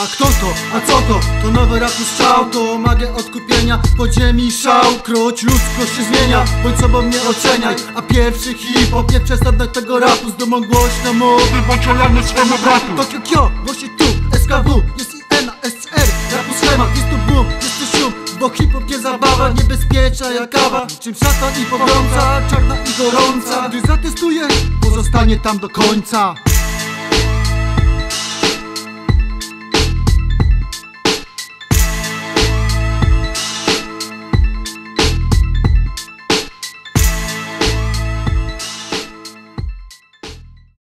A kto to? A co to? To nowy rap strzał, to magia odkupienia. Podziemi szał, kroć ludzkość się zmienia. Bądź sobą nie oceniaj. A pierwszy hip-hop nie przestępek tego rapu. Z dumą głośno mówi, bądź lojalny swemu bratu. Tokio Kyo, głosi tu, SKW, jest INA, SCR. Rapu schemat, jest tu boom, jest tu sium. Bo hip-hop nie zabawa, niebezpieczna jak kawa. Czym szatan i pogromca, czarna i gorąca. Gdy zatestuje, pozostanie tam do końca.